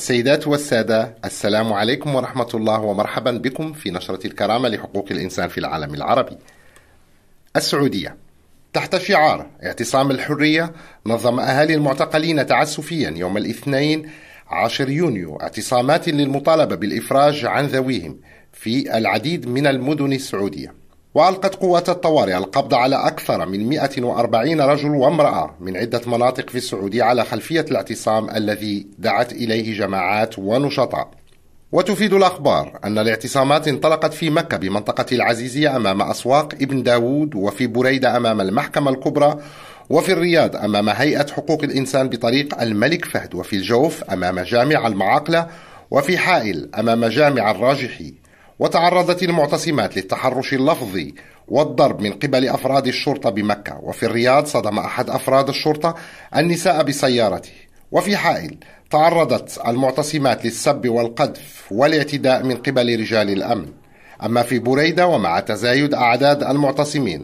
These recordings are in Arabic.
السيدات والسادة، السلام عليكم ورحمة الله ومرحبا بكم في نشرة الكرامة لحقوق الإنسان في العالم العربي. السعودية تحت شعار اعتصام الحرية نظم أهالي المعتقلين تعسفيا يوم الاثنين 10 يونيو اعتصامات للمطالبة بالإفراج عن ذويهم في العديد من المدن السعودية. وألقت قوات الطوارئ القبض على أكثر من 140 رجل وامرأة من عدة مناطق في السعودية على خلفية الاعتصام الذي دعت إليه جماعات ونشطاء. وتفيد الأخبار أن الاعتصامات انطلقت في مكة بمنطقة العزيزية أمام أسواق ابن داود، وفي بريدة أمام المحكمة الكبرى، وفي الرياض أمام هيئة حقوق الإنسان بطريق الملك فهد، وفي الجوف أمام جامع المعاقلة، وفي حائل أمام جامع الراجحي. وتعرضت المعتصمات للتحرش اللفظي والضرب من قبل أفراد الشرطة بمكة، وفي الرياض صدم أحد أفراد الشرطة النساء بسيارته، وفي حائل تعرضت المعتصمات للسب والقذف والاعتداء من قبل رجال الأمن. أما في بريدة ومع تزايد أعداد المعتصمين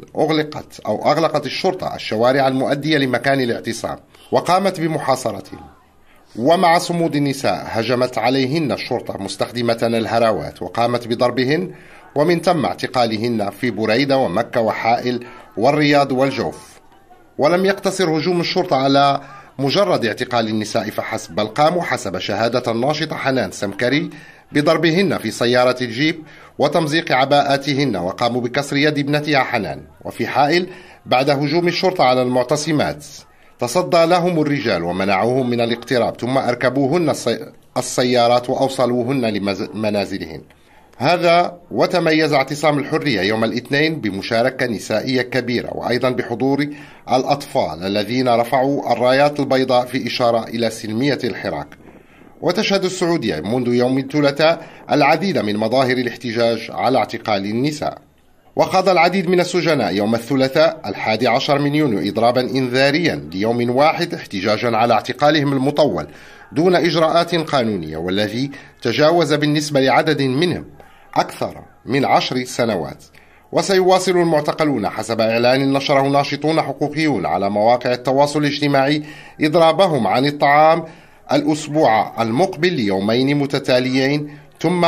أغلقت الشرطة الشوارع المؤدية لمكان الاعتصام وقامت بمحاصرتهم. ومع صمود النساء هجمت عليهن الشرطة مستخدمة الهراوات وقامت بضربهن، ومن ثم اعتقالهن في بريدة ومكة وحائل والرياض والجوف. ولم يقتصر هجوم الشرطة على مجرد اعتقال النساء فحسب، بل قاموا حسب شهادة الناشطة حنان سمكري بضربهن في سيارة الجيب وتمزيق عباءاتهن، وقاموا بكسر يد ابنتها حنان. وفي حائل بعد هجوم الشرطة على المعتصمات تصدى لهم الرجال ومنعوهم من الاقتراب، ثم أركبوهن السيارات وأوصلوهن لمنازلهن. هذا وتميز اعتصام الحرية يوم الاثنين بمشاركة نسائية كبيرة، وأيضا بحضور الأطفال الذين رفعوا الرايات البيضاء في إشارة إلى سلمية الحراك. وتشهد السعودية منذ يوم الثلاثاء العديد من مظاهر الاحتجاج على اعتقال النساء. وخاض العديد من السجناء يوم الثلاثاء 11 من يونيو إضرابا إنذاريا ليوم واحد احتجاجا على اعتقالهم المطول دون إجراءات قانونية، والذي تجاوز بالنسبة لعدد منهم أكثر من 10 سنوات. وسيواصل المعتقلون حسب إعلان نشره ناشطون حقوقيون على مواقع التواصل الاجتماعي إضرابهم عن الطعام الأسبوع المقبل ليومين متتاليين، ثم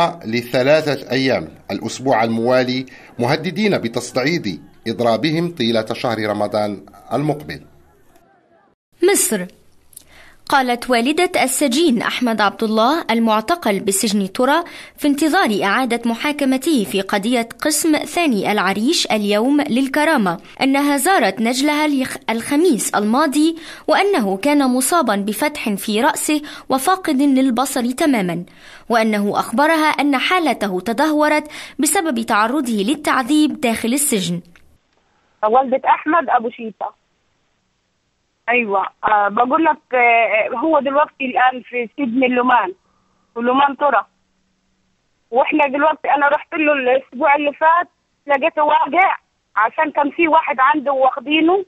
ل3 أيام الأسبوع الموالي، مهددين بتصعيد إضرابهم طيلة شهر رمضان المقبل. مصر. قالت والدة السجين أحمد عبد الله المعتقل بسجن ترى في انتظار إعادة محاكمته في قضية قسم ثاني العريش اليوم للكرامة أنها زارت نجلها الخميس الماضي، وأنه كان مصابا بفتح في رأسه وفاقد للبصر تماما، وأنه أخبرها أن حالته تدهورت بسبب تعرضه للتعذيب داخل السجن. والدة أحمد أبو شيطة. ايوه بقول لك هو دلوقتي الان في سجن اللومان ولومان ترى، واحنا دلوقتي انا رحت له الاسبوع اللي فات لقيته واقع، عشان كان في واحد عنده واخدينه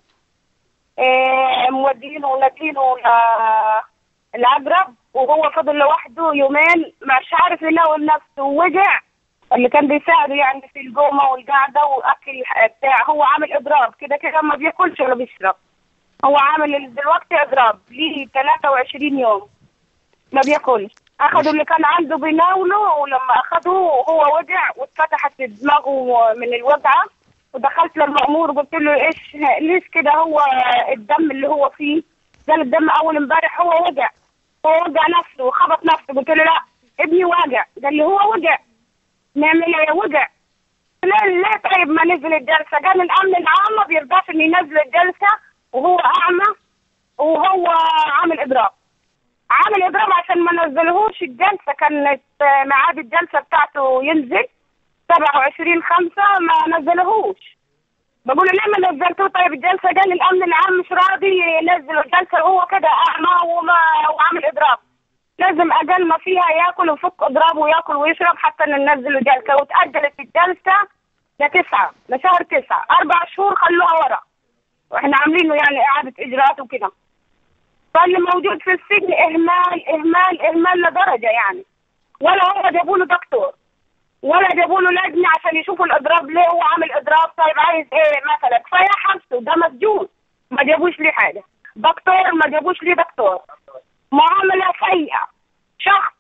مودينه ونادينه العقرب، وهو فضل لوحده يومين مش عارف يلاقي نفسه، ووجع اللي كان بيساعده يعني في القومه والقعده واكل بتاع. هو عامل اضراب كده ما بياكلش ولا بيشرب، هو عامل دلوقتي اضراب ليه 23 يوم ما بياكلش. اخذوا اللي كان عنده بيناوله، ولما اخذوه هو وجع واتفتحت دماغه من الوجعه، ودخلت للمأمور وقلت له ايش ليش كده هو الدم اللي هو فيه؟ قال الدم اول امبارح هو وجع نفسه وخبط نفسه. قلت له لا ابني واجع. قال لي هو وجع نعمل ايه؟ وجع. ليه طيب ما نزل الجلسه؟ قال الامن العام ما بيرضاش انه ينزل الجلسه وهو أعمى وهو عامل إضراب عشان ما نزلهوش الجلسة. كانت ميعاد الجلسة بتاعته ينزل 27/5 ما نزلهوش. بقول له ليه ما نزلتوه طيب الجلسة؟ قال الأمن العام مش راضي ينزل الجلسة وهو كده أعمى وعامل إضراب، لازم أقل ما فيها ياكل ويفك إضرابه وياكل ويشرب حتى ننزل الجلسة. وتأجلت الجلسة لشهر 9، 4 شهور خلوها ورا، واحنا عاملينه يعني اعاده اجراءات وكده. فاللي موجود في السجن اهمال اهمال اهمال لدرجه يعني، ولا هو جابوا له دكتور ولا جابوا له لجنه عشان يشوفوا الاضراب ليه هو عامل اضراب. طيب عايز ايه مثلا؟ كفايه حبسه، ده مسجون ما جابوش ليه حاجه. دكتور ما جابوش ليه دكتور. معامله سيئه، شخط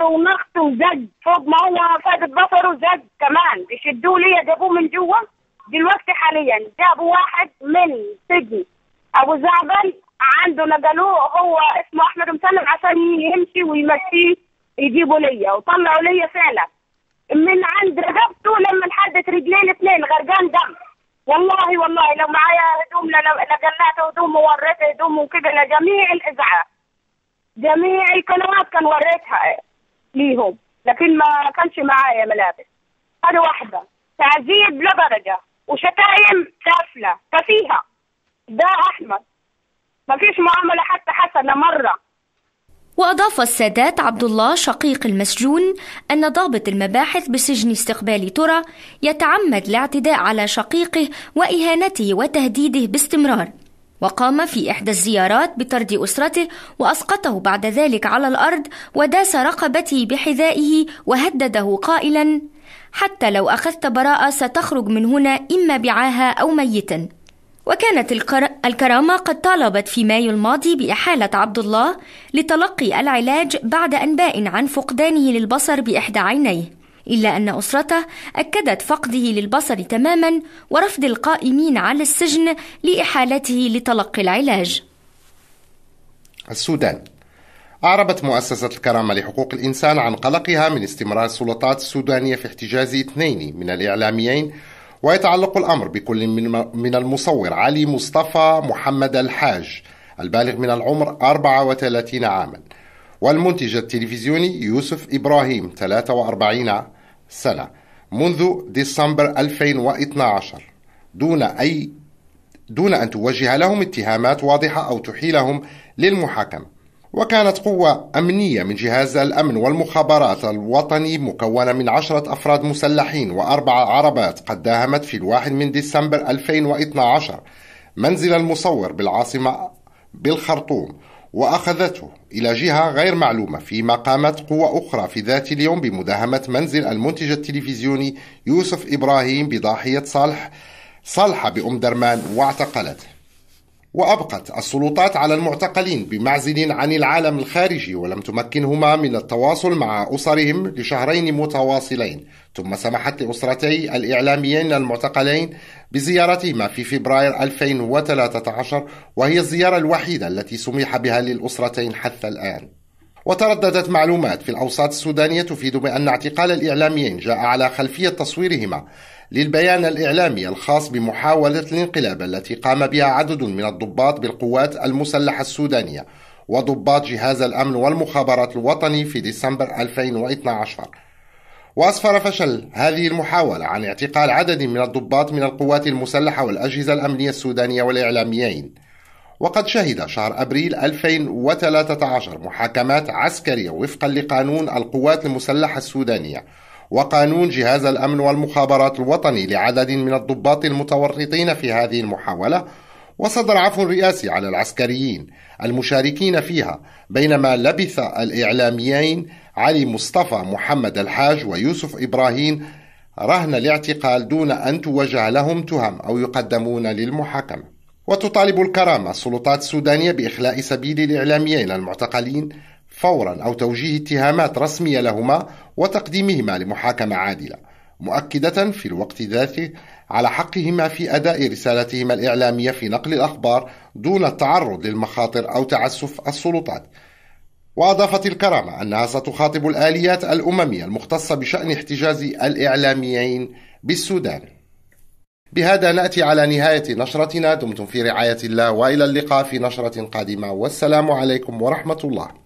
ونخت وزج فوق ما هو فاقد بصره، زج كمان يشدوه لي جابوه من جوا. دلوقتي حاليا جابوا واحد من سجن ابو زعبل عنده، نقلوه هو اسمه احمد مسلم عشان يمشي ويمشيه يجيبوا ليا، وطلعوا ليا فعلا من عند رقبته لما لحدت رجلين اثنين غرقان دم. والله لو معايا هدوم لقلعت هدوم ووريت هدوم وكذا لجميع الاذاعات، جميع القنوات كان وريتها ليهم، لكن ما كانش معايا ملابس. هذه واحده تعذيب لدرجه وشتايم سافله كفيها. ده احمد ما فيش معامله حتى حسنه مره. وأضاف السادات عبد الله شقيق المسجون أن ضابط المباحث بسجن استقبال ترى يتعمد الاعتداء على شقيقه وإهانته وتهديده باستمرار، وقام في إحدى الزيارات بطرد أسرته وأسقطه بعد ذلك على الأرض وداس رقبته بحذائه وهدده قائلا: حتى لو أخذت براءة ستخرج من هنا إما بعاهة أو ميتا. وكانت الكرامة قد طالبت في مايو الماضي بإحالة عبد الله لتلقي العلاج بعد أنباء عن فقدانه للبصر بإحدى عينيه، إلا أن أسرته أكدت فقده للبصر تماما ورفض القائمين على السجن لإحالته لتلقي العلاج. السودان. أعربت مؤسسة الكرامة لحقوق الإنسان عن قلقها من استمرار السلطات السودانية في احتجاز 2 من الإعلاميين، ويتعلق الأمر بكل من المصور علي مصطفى محمد الحاج البالغ من العمر 34 عاما، والمنتج التلفزيوني يوسف إبراهيم 43 سنة منذ ديسمبر 2012 دون أن توجه لهم اتهامات واضحة أو تحيلهم للمحاكمة. وكانت قوة أمنية من جهاز الأمن والمخابرات الوطني مكونة من 10 أفراد مسلحين و4 عربات قد داهمت في 1 من ديسمبر 2012 منزل المصور بالعاصمة بالخرطوم، وأخذته إلى جهة غير معلومة، فيما قامت قوة أخرى في ذات اليوم بمداهمة منزل المنتج التلفزيوني يوسف إبراهيم بضاحية صالحة بأم درمان واعتقلته. وأبقت السلطات على المعتقلين بمعزل عن العالم الخارجي، ولم تمكنهما من التواصل مع أسرهم ل2 متواصلين، ثم سمحت لأسرتي الإعلاميين المعتقلين بزيارتهما في فبراير 2013، وهي الزيارة الوحيدة التي سمح بها للأسرتين حتى الآن. وترددت معلومات في الأوساط السودانية تفيد بأن اعتقال الإعلاميين جاء على خلفية تصويرهما للبيان الإعلامي الخاص بمحاولة الانقلاب التي قام بها عدد من الضباط بالقوات المسلحة السودانية وضباط جهاز الأمن والمخابرات الوطني في ديسمبر 2012. وأسفر فشل هذه المحاولة عن اعتقال عدد من الضباط من القوات المسلحة والأجهزة الأمنية السودانية والإعلاميين. وقد شهد شهر أبريل 2013 محاكمات عسكرية وفقا لقانون القوات المسلحة السودانية وقانون جهاز الأمن والمخابرات الوطني لعدد من الضباط المتورطين في هذه المحاولة، وصدر عفو رئاسي على العسكريين المشاركين فيها، بينما لبث الإعلاميين علي مصطفى محمد الحاج ويوسف إبراهيم رهن الاعتقال دون أن توجه لهم تهم أو يقدمون للمحاكمة. وتطالب الكرامة السلطات السودانية بإخلاء سبيل الإعلاميين المعتقلين فورا أو توجيه اتهامات رسمية لهما وتقديمهما لمحاكمة عادلة، مؤكدة في الوقت ذاته على حقهما في أداء رسالتهما الإعلامية في نقل الأخبار دون التعرض للمخاطر أو تعسف السلطات. وأضافت الكرامة أنها ستخاطب الآليات الأممية المختصة بشأن احتجاز الإعلاميين بالسودان. بهذا نأتي على نهاية نشرتنا. دمتم في رعاية الله، وإلى اللقاء في نشرة قادمة، والسلام عليكم ورحمة الله.